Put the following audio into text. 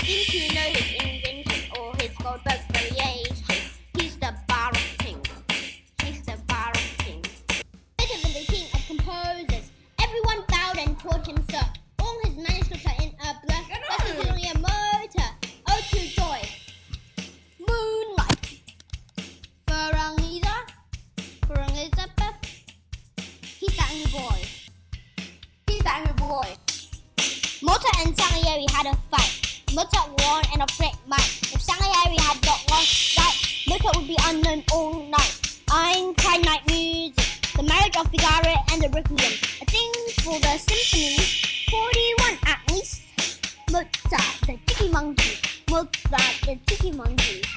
seem to know his inventions or his Goldberg variations. He's the Baroque king. He's the Baroque king. Beethoven, the king of composers. Everyone bowed and taught him so. All his manuscripts are in a blur. That's considering a motor. Oh, to joy. Moonlight. For Elizabeth. He's the angry boy. He's the angry boy. Mozart and Salieri had a fight. Mozart won and a great might. If Salieri had got lost right, Mozart would be unknown all night. Ein Night music, the marriage of Figaro and the Requiem, a thing for the symphony, 41 at least. Mozart, the cheeky monkey. Mozart, the cheeky monkey.